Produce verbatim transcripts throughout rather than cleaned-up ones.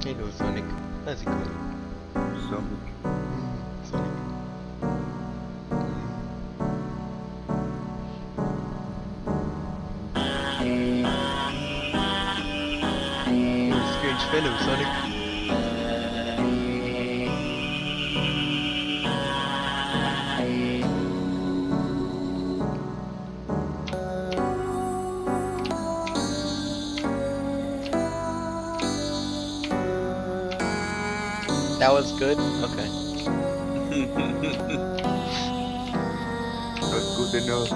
Hello Sonic, how's it going? Sonic. Mm, Sonic. You're a strange fellow, Sonic. That was good? Okay. Not good enough.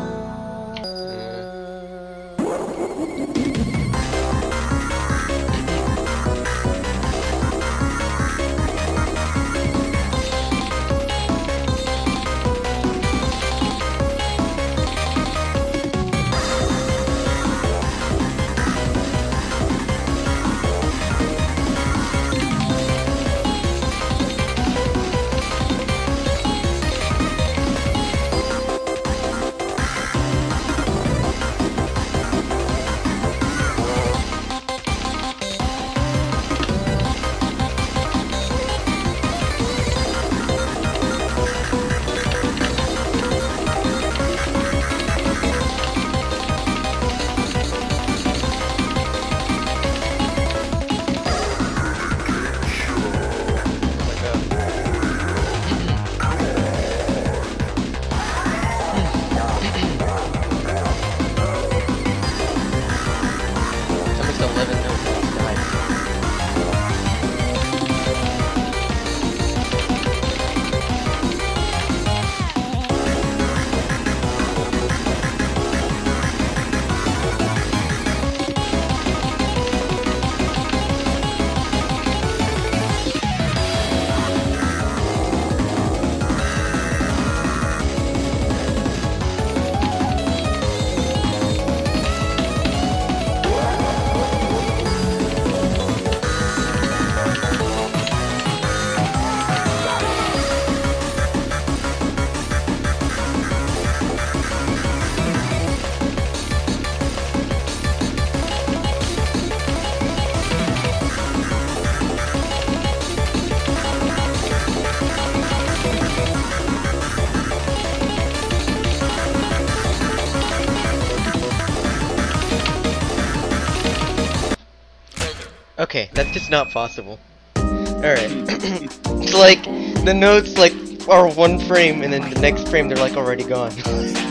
Okay, that's just not possible. Alright. It's like, the notes like are one frame and then the next frame they're like already gone.